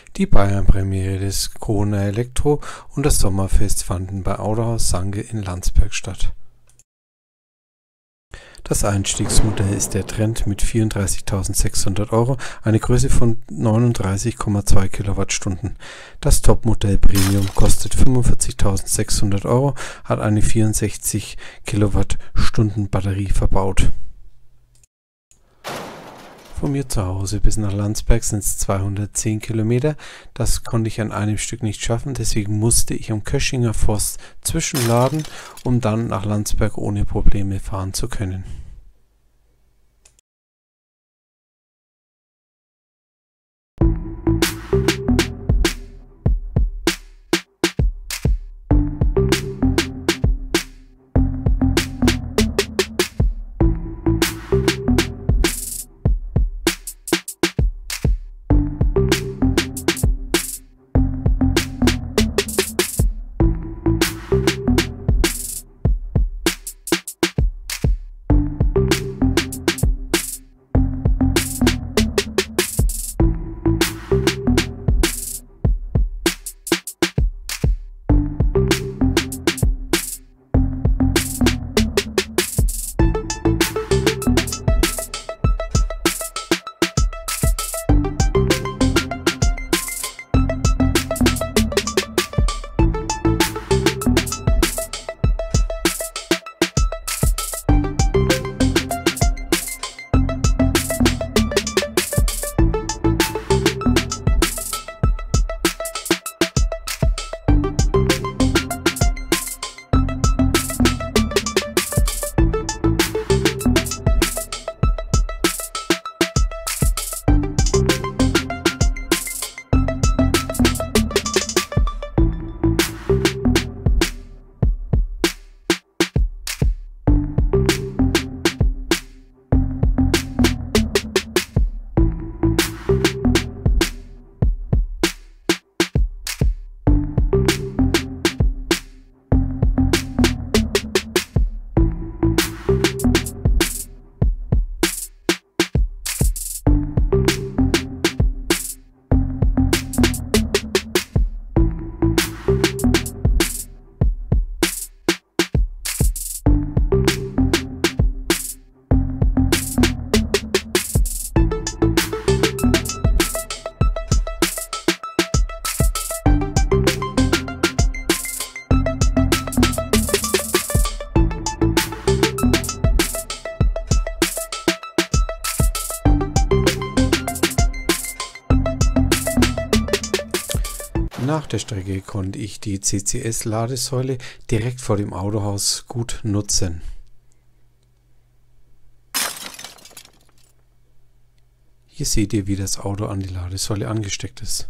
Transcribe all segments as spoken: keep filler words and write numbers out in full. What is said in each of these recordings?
Die Bayern-Premiere des Corona Elektro und das Sommerfest fanden bei Autohaus Sange in Landsberg statt. Das Einstiegsmodell ist der Trend mit vierunddreißigtausendsechshundert Euro, eine Größe von neununddreißig Komma zwei Kilowattstunden. Das Topmodell Premium kostet fünfundvierzigtausendsechshundert Euro, hat eine vierundsechzig Kilowattstunden Batterie verbaut. Von mir zu Hause bis nach Landsberg sind es zweihundertzehn Kilometer. Das konnte ich an einem Stück nicht schaffen, deswegen musste ich am Köschinger Forst zwischenladen, um dann nach Landsberg ohne Probleme fahren zu können. Nach der Strecke konnte ich die C C S-Ladesäule direkt vor dem Autohaus gut nutzen. Hier seht ihr, wie das Auto an die Ladesäule angesteckt ist.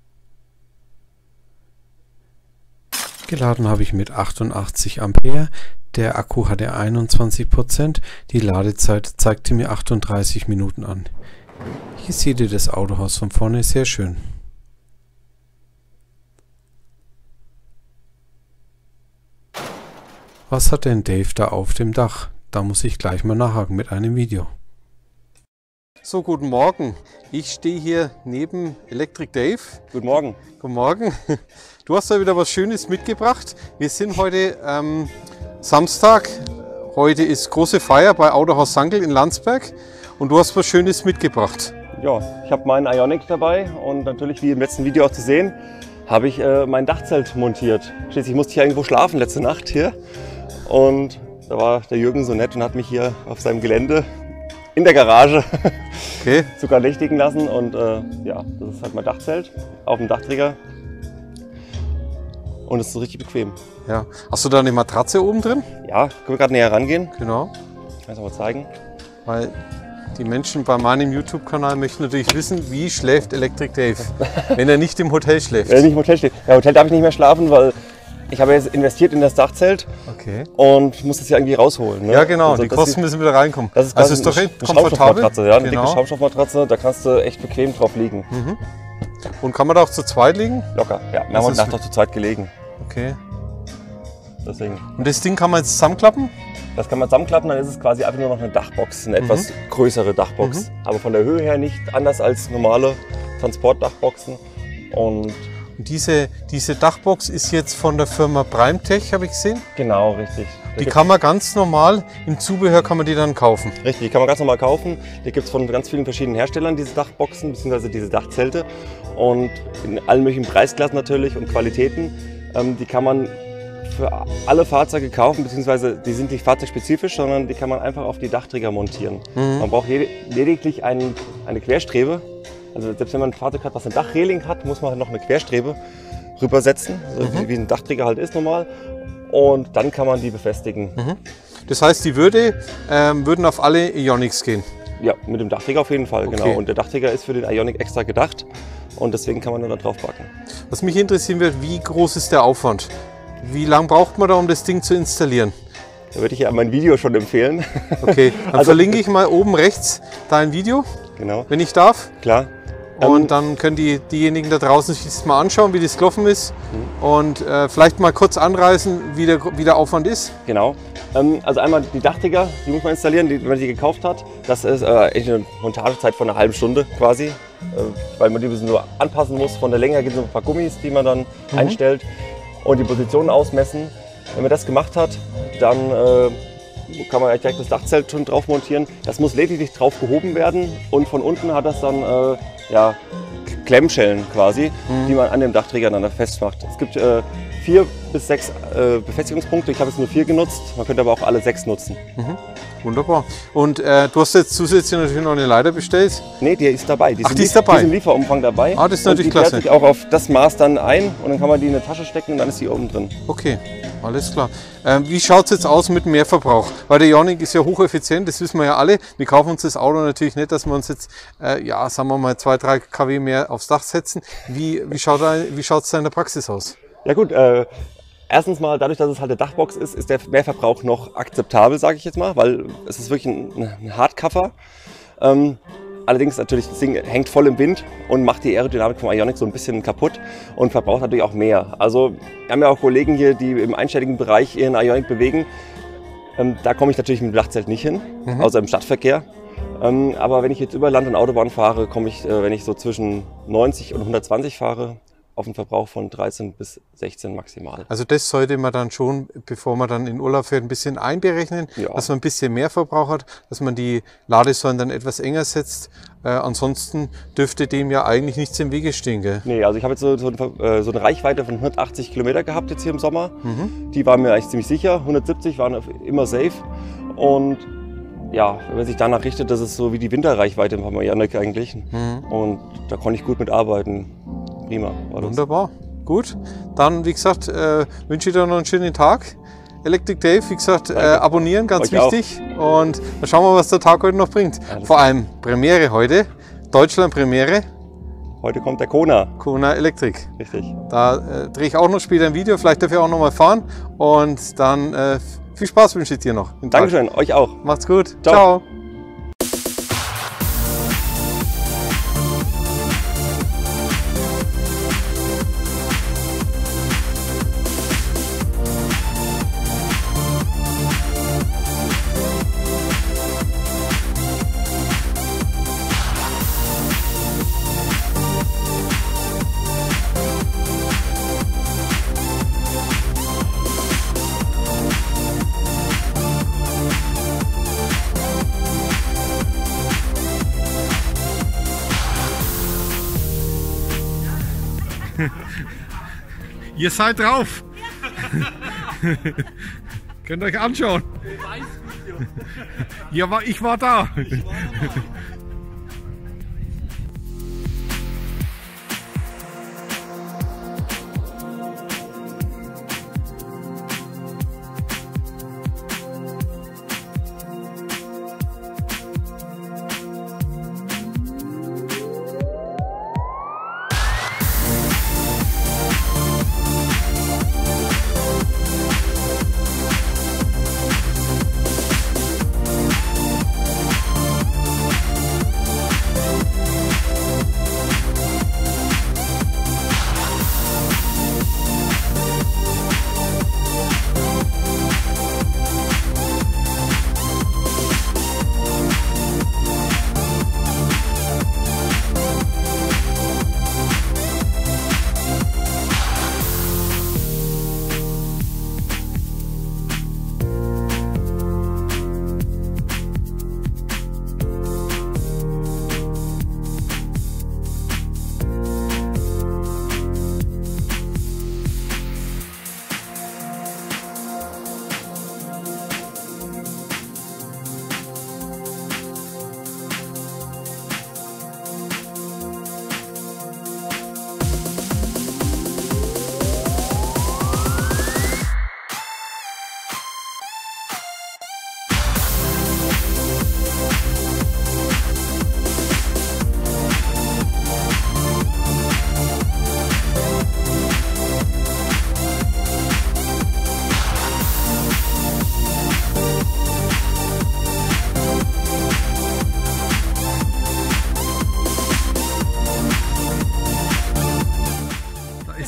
Geladen habe ich mit achtundachtzig Ampere, der Akku hatte einundzwanzig Prozent, die Ladezeit zeigte mir achtunddreißig Minuten an. Hier seht ihr das Autohaus von vorne sehr schön. Was hat denn Dave da auf dem Dach? Da muss ich gleich mal nachhaken mit einem Video. So, guten Morgen. Ich stehe hier neben Electric Dave. Guten Morgen. Guten Morgen. Du hast da wieder was Schönes mitgebracht. Wir sind heute ähm, Samstag. Heute ist große Feier bei Autohaus Sange in Landsberg. Und du hast was Schönes mitgebracht. Ja, ich habe meinen Ioniq dabei und natürlich, wie im letzten Video auch zu sehen, habe ich äh, mein Dachzelt montiert. Schließlich musste ich ja irgendwo schlafen letzte Nacht hier. Und da war der Jürgen so nett und hat mich hier auf seinem Gelände in der Garage okay. sogar nächtigen lassen. Und äh, ja, das ist halt mein Dachzelt auf dem Dachträger. Und es ist so richtig bequem. Ja. Hast du da eine Matratze oben drin? Ja, können wir gerade näher rangehen. Genau. Ich kann es mal zeigen. Weil die Menschen bei meinem YouTube-Kanal möchten natürlich wissen, wie schläft Electric Dave, wenn er nicht im Hotel schläft. Wenn er nicht im Hotel schläft. Ja, im Hotel darf ich nicht mehr schlafen, weil ich habe jetzt investiert in das Dachzelt okay. und muss das ja irgendwie rausholen. Ne? Ja genau, also die Kosten müssen wieder reinkommen. Das ist also ist doch eine, echt eine Schaumstoffmatratze, ja, eine genau. dicke Schaumstoffmatratze, da kannst du echt bequem drauf liegen. Mhm. Und kann man da auch zu zweit liegen? Locker, ja. Wir haben heute Nacht auch zu zweit gelegen. Okay. Deswegen. Und das Ding kann man jetzt zusammenklappen? Das kann man zusammenklappen, dann ist es quasi einfach nur noch eine Dachbox, eine etwas mhm. größere Dachbox. Mhm. Aber von der Höhe her nicht anders als normale Transportdachboxen. Und Und diese, diese Dachbox ist jetzt von der Firma Primetech, habe ich gesehen. genau, richtig. Die kann man ganz normal, im Zubehör kann man die dann kaufen. Richtig, die kann man ganz normal kaufen. Die gibt es von ganz vielen verschiedenen Herstellern, diese Dachboxen bzw. diese Dachzelte. Und in allen möglichen Preisklassen natürlich und Qualitäten. Ähm, die kann man für alle Fahrzeuge kaufen, beziehungsweise die sind nicht fahrzeugspezifisch, sondern die kann man einfach auf die Dachträger montieren. Mhm. Man braucht lediglich einen, eine Querstrebe. Also selbst wenn man ein Fahrzeug hat, was eine Dachreling hat, muss man noch eine Querstrebe rübersetzen, also mhm. wie ein Dachträger halt ist normal. Und dann kann man die befestigen. Mhm. Das heißt, die würde, ähm, würden auf alle Ioniqs gehen? Ja, mit dem Dachträger auf jeden Fall, okay. genau. Und der Dachträger ist für den Ioniq extra gedacht und deswegen kann man nur da drauf packen. Was mich interessieren wird, wie groß ist der Aufwand? Wie lange braucht man da, um das Ding zu installieren? Da würde ich ja mein Video schon empfehlen. Okay, dann also, verlinke ich mal oben rechts dein Video, genau. wenn ich darf. Klar. Und ähm, dann können die, diejenigen da draußen sich das mal anschauen, wie das gelaufen ist mhm. und äh, vielleicht mal kurz anreißen, wie der, wie der Aufwand ist. Genau. Ähm, also einmal die Dachträger, die muss man installieren, die, wenn man die gekauft hat. Das ist äh, echt eine Montagezeit von einer halben Stunde quasi, äh, weil man die ein bisschen nur anpassen muss. Von der Länge her gibt es so ein paar Gummis, die man dann mhm. einstellt und die Positionen ausmessen. Wenn man das gemacht hat, dann äh, kann man direkt das Dachzelt schon drauf montieren. Das muss lediglich drauf gehoben werden und von unten hat das dann äh, ja, Klemmschellen quasi, mhm. die man an dem Dachträger dann festmacht. Es gibt äh, vier bis sechs äh, Befestigungspunkte. Ich habe jetzt nur vier genutzt. Man könnte aber auch alle sechs nutzen. Mhm. Wunderbar. Und äh, du hast jetzt zusätzlich natürlich noch eine Leiter bestellt? Nee, die ist dabei. Die Ach, die ist dabei? Die ist im Lieferumfang dabei. Ah, das ist natürlich und die klasse. Die sich auch auf das Maß dann ein und dann kann man die in eine Tasche stecken und dann ist die oben drin. Okay, alles klar. Ähm, wie schaut es jetzt aus mit dem Mehrverbrauch? Weil der Ioniq ist ja hocheffizient, das wissen wir ja alle. Wir kaufen uns das Auto natürlich nicht, dass wir uns jetzt, äh, ja, sagen wir mal, zwei, drei Kilowatt mehr aufs Dach setzen. Wie, wie schaut es da in der Praxis aus? Ja gut, äh, erstens mal, dadurch, dass es halt eine Dachbox ist, ist der Mehrverbrauch noch akzeptabel, sage ich jetzt mal, weil es ist wirklich ein, ein Hardcover. Ähm, allerdings natürlich, das Ding hängt voll im Wind und macht die Aerodynamik vom Ioniq so ein bisschen kaputt und verbraucht natürlich auch mehr. Also wir haben ja auch Kollegen hier, die im einstelligen Bereich ihren Ioniq bewegen. Ähm, da komme ich natürlich mit dem Dachzelt nicht hin, mhm. außer im Stadtverkehr. Ähm, aber wenn ich jetzt über Land und Autobahn fahre, komme ich, äh, wenn ich so zwischen neunzig und hundertzwanzig fahre, auf einen Verbrauch von dreizehn bis sechzehn maximal. Also das sollte man dann schon, bevor man dann in Urlaub fährt, ein bisschen einberechnen, ja. dass man ein bisschen mehr Verbrauch hat, dass man die Ladesäulen dann etwas enger setzt. Äh, ansonsten dürfte dem ja eigentlich nichts im Wege stehen, gell? Nee, also ich habe jetzt so, so, eine, so eine Reichweite von hundertachtzig Kilometer gehabt jetzt hier im Sommer. Mhm. Die war mir eigentlich ziemlich sicher. hundertsiebzig waren immer safe. Und ja, wenn man sich danach richtet, das ist so wie die Winterreichweite im Ioniq eigentlich. Mhm. Und da konnte ich gut mitarbeiten. Prima. Wunderbar. Gut. Dann, wie gesagt, äh, wünsche ich dir noch einen schönen Tag. Electric Dave, wie gesagt, äh, abonnieren, ganz Euch wichtig. Auch. Und dann schauen wir, was der Tag heute noch bringt. Alles Vor allem Premiere heute. Deutschland Premiere. Heute kommt der Kona. Kona Electric. Richtig. Da äh, drehe ich auch noch später ein Video. Vielleicht darf ich auch noch mal fahren. Und dann äh, viel Spaß wünsche ich dir noch. Dankeschön, euch auch. Macht's gut. Ciao. Ciao. Ihr seid drauf! Könnt ihr euch anschauen! Ja, ich war da!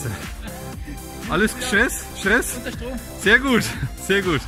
Klasse. Alles Stress? Stress? Sehr gut, sehr gut.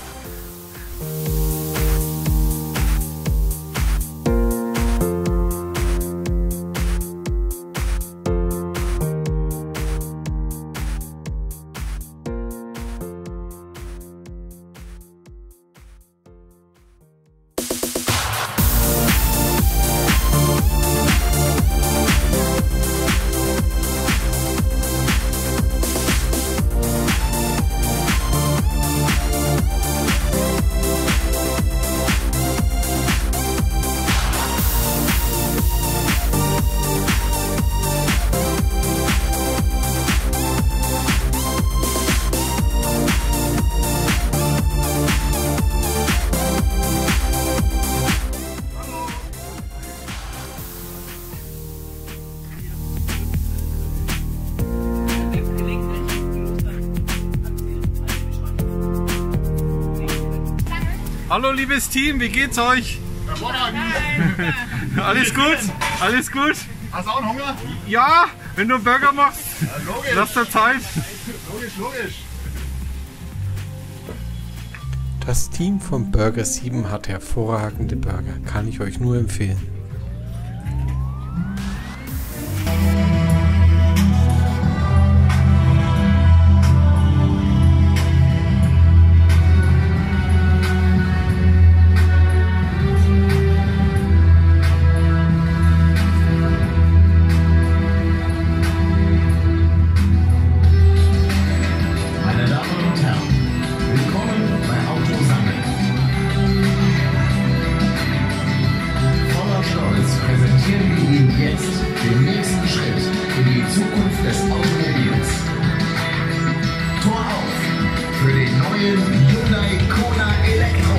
Hallo liebes Team, wie geht's euch? Alles gut? Alles gut? Hast du auch einen Hunger? Ja, wenn du einen Burger machst, Ja, logisch. lass dir Zeit. Logisch, logisch. Das Team von Burger sieben hat hervorragende Burger, kann ich euch nur empfehlen. Meine Damen und Herren, willkommen bei Autosammeln. Voller Stolz präsentieren wir Ihnen jetzt den nächsten Schritt in die Zukunft des Automobils. Tor auf für den neuen Hyundai Kona Elektro.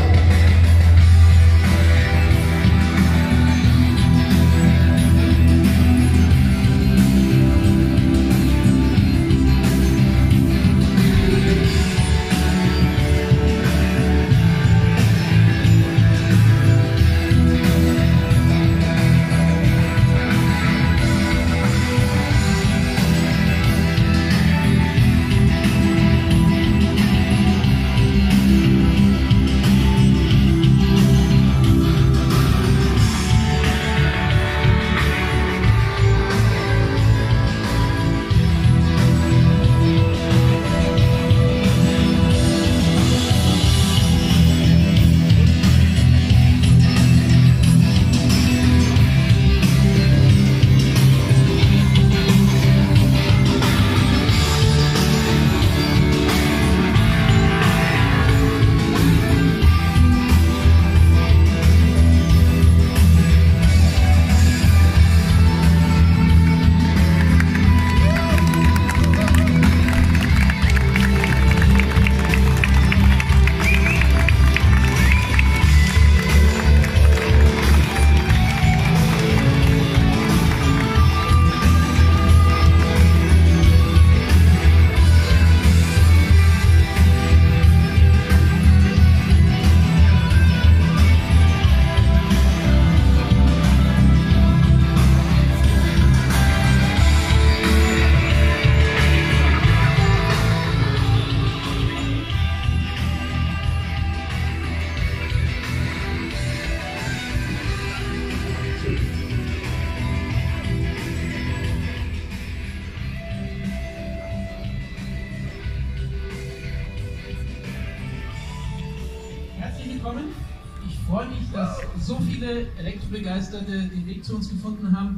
Herzlich willkommen. Ich freue mich, dass so viele Elektrobegeisterte den Weg zu uns gefunden haben,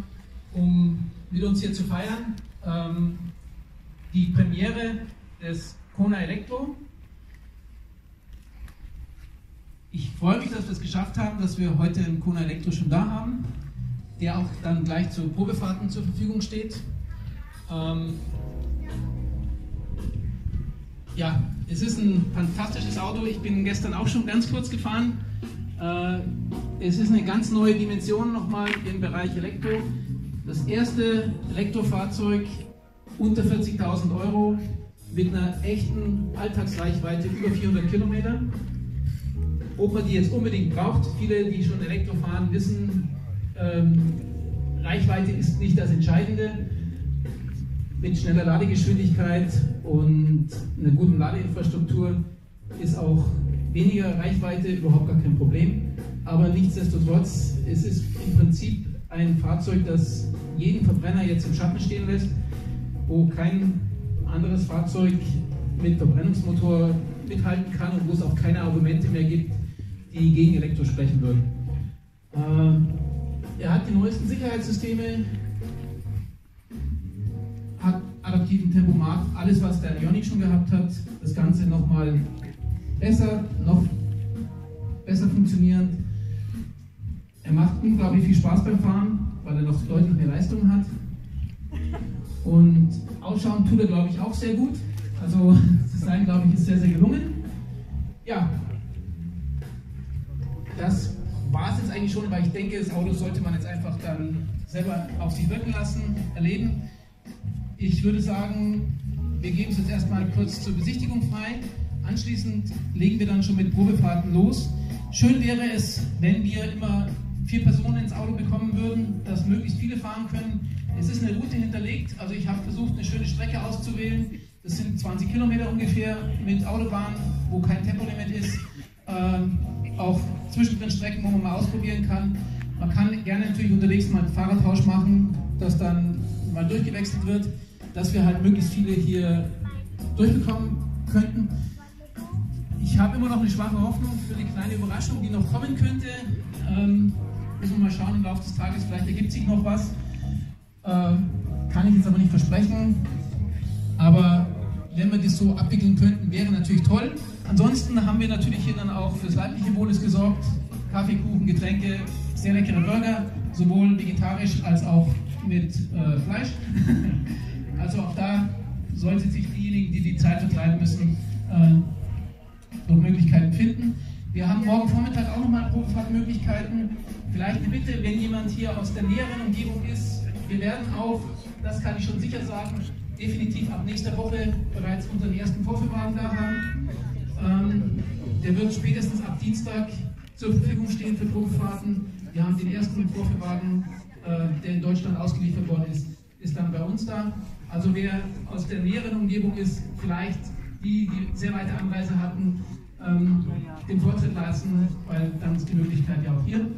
um mit uns hier zu feiern. Ähm, die Premiere des Kona Elektro. Ich freue mich, dass wir es geschafft haben, dass wir heute einen Kona Elektro schon da haben, der auch dann gleich zu Probefahrten zur Verfügung steht. Ähm, Ja, es ist ein fantastisches Auto. Ich bin gestern auch schon ganz kurz gefahren. Äh, es ist eine ganz neue Dimension nochmal im Bereich Elektro. Das erste Elektrofahrzeug unter vierzigtausend Euro mit einer echten Alltagsreichweite über vierhundert Kilometer. Ob man die jetzt unbedingt braucht, viele, die schon Elektro fahren, wissen, ähm, Reichweite ist nicht das Entscheidende. mit schneller Ladegeschwindigkeit und einer guten Ladeinfrastruktur ist auch weniger Reichweite überhaupt gar kein Problem. Aber nichtsdestotrotz, es ist im Prinzip ein Fahrzeug, das jeden Verbrenner jetzt im Schatten stehen lässt, wo kein anderes Fahrzeug mit Verbrennungsmotor mithalten kann und wo es auch keine Argumente mehr gibt, die gegen Elektro sprechen würden. Äh, er hat die neuesten Sicherheitssysteme, hat adaptiven Tempomat, alles was der Ioniq schon gehabt hat, das Ganze nochmal besser, noch besser funktionierend. Er macht unglaublich viel Spaß beim Fahren, weil er noch deutlich mehr Leistung hat. Und ausschauen tut er, glaube ich, auch sehr gut. Also das Design, glaube ich, ist sehr, sehr gelungen. Ja, das war es jetzt eigentlich schon, weil ich denke, das Auto sollte man jetzt einfach dann selber auf sich wirken lassen, erleben. Ich würde sagen, wir geben es jetzt erstmal kurz zur Besichtigung frei. Anschließend legen wir dann schon mit Probefahrten los. Schön wäre es, wenn wir immer vier Personen ins Auto bekommen würden, dass möglichst viele fahren können. Es ist eine Route hinterlegt, also ich habe versucht, eine schöne Strecke auszuwählen. Das sind zwanzig Kilometer ungefähr mit Autobahn, wo kein Tempolimit ist. Ähm, auch zwischendrin Strecken, wo man mal ausprobieren kann. Man kann gerne natürlich unterwegs mal einen Fahrertausch machen, dass dann mal durchgewechselt wird, dass wir halt möglichst viele hier durchbekommen könnten. Ich habe immer noch eine schwache Hoffnung für eine kleine Überraschung, die noch kommen könnte. Ähm, müssen wir mal schauen im Laufe des Tages, vielleicht ergibt sich noch was. Äh, kann ich jetzt aber nicht versprechen. Aber wenn wir das so abwickeln könnten, wäre natürlich toll. Ansonsten haben wir natürlich hier dann auch fürs leibliche Wohles gesorgt. Kaffee, Kuchen, Getränke, sehr leckere Burger, sowohl vegetarisch als auch mit äh, Fleisch. Also auch da sollten sich diejenigen, die die Zeit vertreiben müssen, äh, noch Möglichkeiten finden. Wir haben morgen Vormittag auch nochmal Probefahrtmöglichkeiten. Vielleicht eine Bitte, wenn jemand hier aus der näheren Umgebung ist, wir werden auch, das kann ich schon sicher sagen, definitiv ab nächster Woche bereits unseren ersten Vorführwagen da haben. Ähm, der wird spätestens ab Dienstag zur Verfügung stehen für Probefahrten. Wir haben den ersten Vorführwagen, äh, der in Deutschland ausgeliefert worden ist, ist dann bei uns da. Also wer aus der näheren Umgebung ist, vielleicht die, die sehr weite Anreise hatten, ähm, den Vortritt lassen, weil dann ist die Möglichkeit ja auch hier.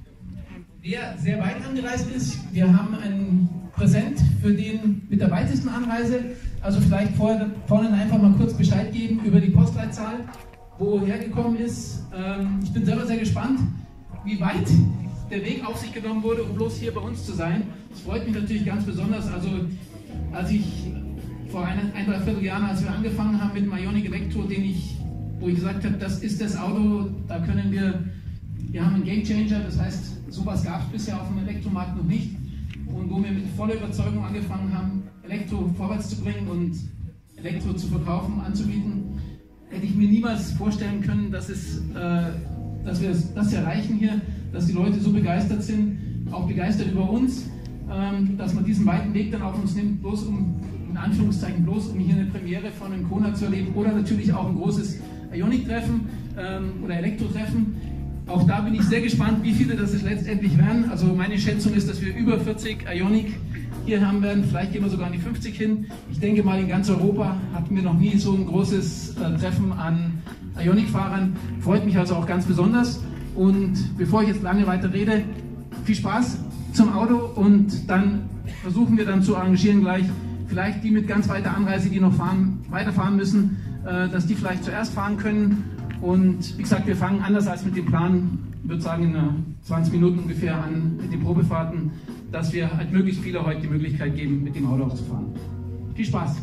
Wer sehr weit angereist ist, wir haben ein Präsent für den mit der weitesten Anreise. Also vielleicht vorher, vorne einfach mal kurz Bescheid geben über die Postleitzahl, wo er hergekommen ist. Ähm, ich bin selber sehr gespannt, wie weit der Weg auf sich genommen wurde, um bloß hier bei uns zu sein. Das freut mich natürlich ganz besonders. Also als ich vor ein, ein dreiviertel Jahren, als wir angefangen haben mit dem Ioniq Elektro, den ich, wo ich gesagt habe, das ist das Auto, da können wir, wir haben einen Game Changer, das heißt, sowas gab es bisher auf dem Elektromarkt noch nicht. Und wo wir mit voller Überzeugung angefangen haben, Elektro vorwärts zu bringen und Elektro zu verkaufen, anzubieten, hätte ich mir niemals vorstellen können, dass, es, äh, dass wir das erreichen hier, dass die Leute so begeistert sind, auch begeistert über uns, ähm, dass man diesen weiten Weg dann auf uns nimmt, bloß um, in Anführungszeichen, bloß um hier eine Premiere von einem Kona zu erleben oder natürlich auch ein großes Ioniq-Treffen ähm, oder Elektro-Treffen. Auch da bin ich sehr gespannt, wie viele das letztendlich werden. Also meine Schätzung ist, dass wir über vierzig Ioniq hier haben werden. Vielleicht gehen wir sogar an die fünfzig hin. Ich denke mal, in ganz Europa hatten wir noch nie so ein großes äh, Treffen an Ioniq-Fahrern. Freut mich also auch ganz besonders. Und bevor ich jetzt lange weiter rede, viel Spaß zum Auto und dann versuchen wir dann zu arrangieren gleich, vielleicht die mit ganz weiter Anreise, die noch fahren, weiterfahren müssen, äh, dass die vielleicht zuerst fahren können. Und wie gesagt, wir fangen anders als mit dem Plan, ich würde sagen in zwanzig Minuten ungefähr an mit den Probefahrten, dass wir halt möglichst viele heute die Möglichkeit geben, mit dem Auto auch zu fahren. Viel Spaß!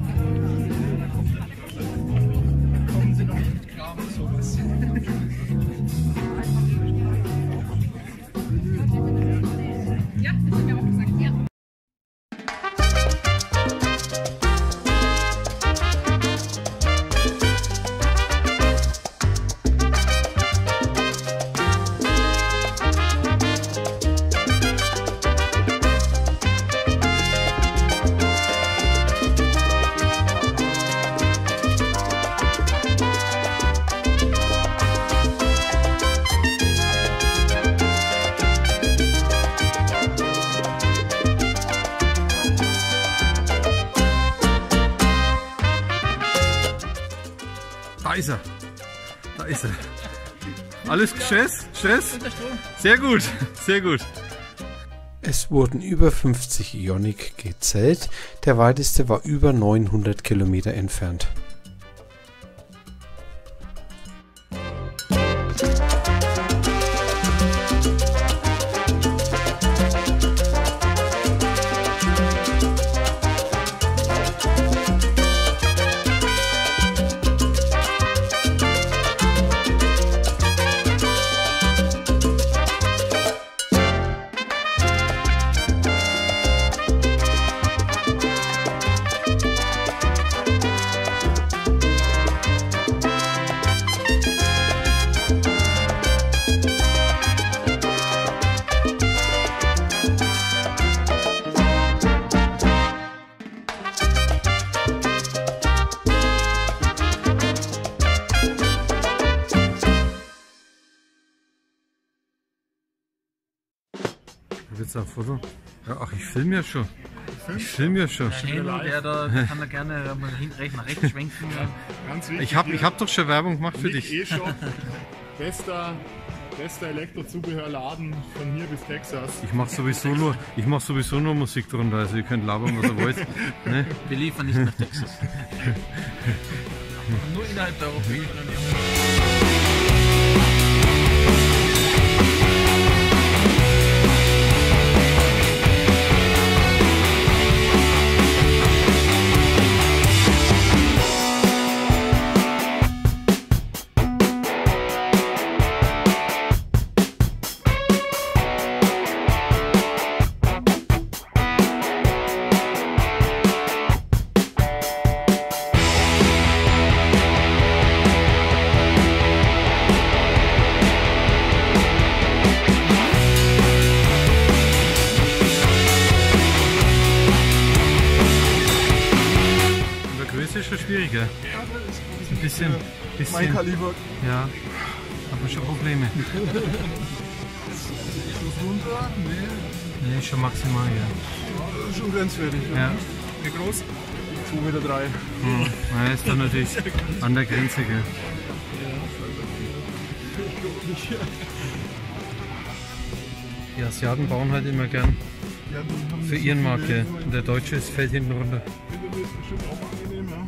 Kommen Sie noch mit Kram und sowas. Da ist er. Da ist er. Alles Stress? Stress? Sehr gut, sehr gut. Es wurden über fünfzig Ioniq gezählt, der weiteste war über neunhundert Kilometer entfernt. Jetzt ein Foto. Ja, ach, ich filme ja schon. Ich filme ja schon. Der Händel, der da, der kann da gerne mal rechts nach rechts schwenken. Ganz wichtig. Ich habe ich hab doch schon Werbung gemacht für dich. E-Shop, bester, bester Elektrozubehörladen von hier bis Texas. Ich mache sowieso nur, ich mach sowieso nur Musik drunter, also ihr könnt labern, was ihr wollt. Ne? Wir liefern nicht nach Texas. Nur innerhalb der Europäischen Union. Ist schon schwieriger. Ein bisschen, bisschen. Mein Kaliber. Ja, hat man schon Probleme. Ist das runter? Nee. Nee, schon maximal, ja. Das ist schon grenzwertig. Ja. Wie groß? zwei Meter drei. Hm. Ja, ist dann natürlich an der Grenze, gell. Die Asiaten bauen halt immer gern für ihren Markt, gell. Und der Deutsche ist fällt hinten runter. Das ist bestimmt auch angenehm, ja.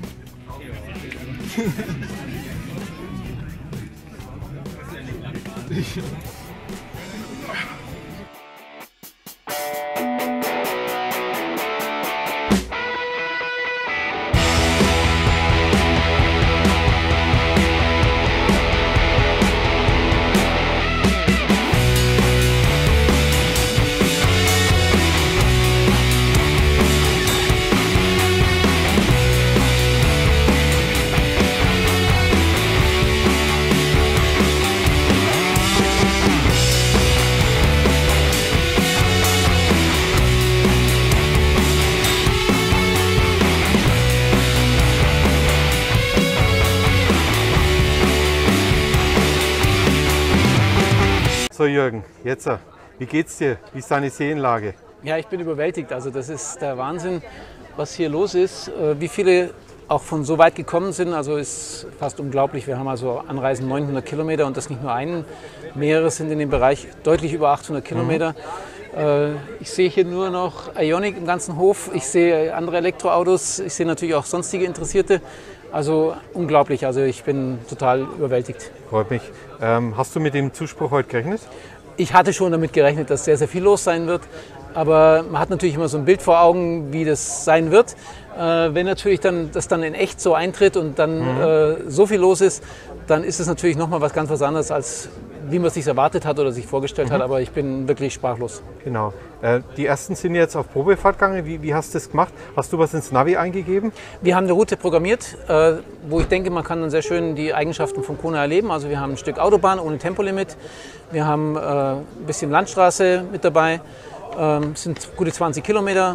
So Jürgen, jetzt, wie geht's dir? Wie ist deine Seelenlage? Ja, ich bin überwältigt. Also das ist der Wahnsinn, was hier los ist. Wie viele auch von so weit gekommen sind, also ist fast unglaublich. Wir haben also Anreisen neunhundert Kilometer und das nicht nur einen. Mehrere sind in dem Bereich deutlich über achthundert Kilometer. Mhm. Ich sehe hier nur noch Ioniq im ganzen Hof. Ich sehe andere Elektroautos. Ich sehe natürlich auch sonstige Interessierte. Also unglaublich, also ich bin total überwältigt. Freut mich. Ähm, hast du mit dem Zuspruch heute gerechnet? Ich hatte schon damit gerechnet, dass sehr, sehr viel los sein wird. Aber man hat natürlich immer so ein Bild vor Augen, wie das sein wird. Äh, wenn natürlich dann, das dann in echt so eintritt und dann mhm. äh, so viel los ist, dann ist es natürlich nochmal was ganz was anderes, als wie man es sich erwartet hat oder sich vorgestellt mhm. hat. Aber ich bin wirklich sprachlos. Genau. Äh, die ersten sind jetzt auf Probefahrt gegangen. Wie, wie hast du das gemacht? Hast du was ins Navi eingegeben? Wir haben eine Route programmiert, äh, wo ich denke, man kann dann sehr schön die Eigenschaften von Kona erleben. Also wir haben ein Stück Autobahn ohne Tempolimit. Wir haben äh, ein bisschen Landstraße mit dabei. Es ähm, sind gute zwanzig Kilometer,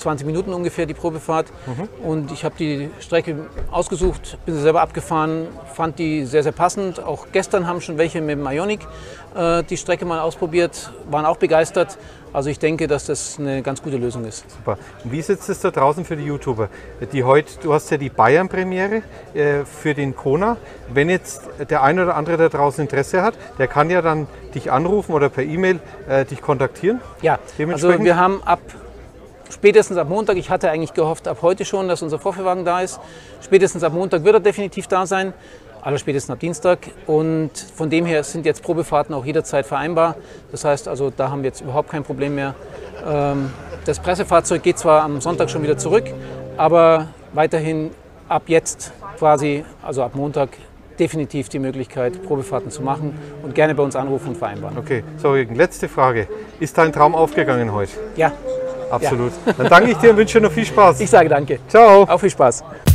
zwanzig Minuten ungefähr die Probefahrt. Mhm. Und ich habe die Strecke ausgesucht, bin sie selber abgefahren, fand die sehr, sehr passend. Auch gestern haben schon welche mit dem Ioniq äh, die Strecke mal ausprobiert, waren auch begeistert. Also ich denke, dass das eine ganz gute Lösung ist. Super. Und wie sitzt es da draußen für die YouTuber? Die heute, du hast ja die Bayern-Premiere äh, für den Kona. Wenn jetzt der eine oder andere da draußen Interesse hat, der kann ja dann dich anrufen oder per E-Mail äh, dich kontaktieren. Ja, also wir haben ab spätestens ab Montag, ich hatte eigentlich gehofft ab heute schon, dass unser Vorführwagen da ist. Spätestens ab Montag wird er definitiv da sein. Allerspätestens ab Dienstag, und von dem her sind jetzt Probefahrten auch jederzeit vereinbar. Das heißt also, da haben wir jetzt überhaupt kein Problem mehr. Das Pressefahrzeug geht zwar am Sonntag schon wieder zurück, aber weiterhin ab jetzt quasi, also ab Montag, definitiv die Möglichkeit, Probefahrten zu machen und gerne bei uns anrufen und vereinbaren. Okay, so Jürgen, letzte Frage. Ist dein Traum aufgegangen heute? Ja. Absolut. Ja. Dann danke ich dir und wünsche dir noch viel Spaß. Ich sage danke. Ciao. Auch viel Spaß.